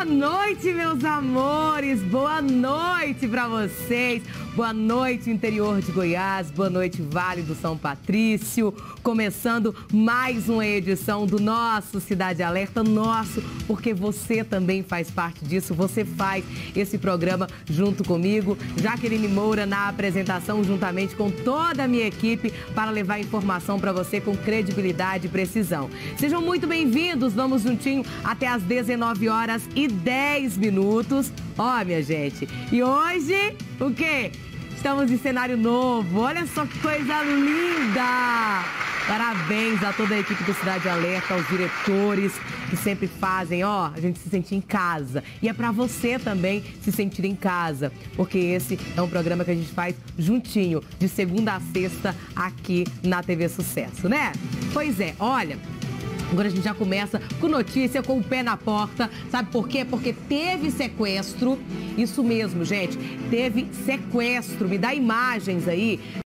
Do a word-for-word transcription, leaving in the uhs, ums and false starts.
noite, meus amores, boa noite pra vocês, boa noite interior de Goiás, boa noite Vale do São Patrício, começando mais uma edição do nosso Cidade Alerta, nosso, porque você também faz parte disso, você faz esse programa junto comigo, Jaqueline Moura na apresentação, juntamente com toda a minha equipe, para levar informação pra você com credibilidade e precisão. Sejam muito bem-vindos, vamos juntinho até às dezenove horas e dez minutos. Ó, minha gente, e hoje, o quê? Estamos em cenário novo, olha só que coisa linda! Parabéns a toda a equipe do Cidade Alerta, aos diretores que sempre fazem, ó, a gente se sentir em casa. E é pra você também se sentir em casa, porque esse é um programa que a gente faz juntinho, de segunda a sexta, aqui na T V Sucesso, né? Pois é, olha... Agora a gente já começa com notícia, com o pé na porta. Sabe por quê? Porque teve sequestro. Isso mesmo, gente. Teve sequestro. Me dá imagens aí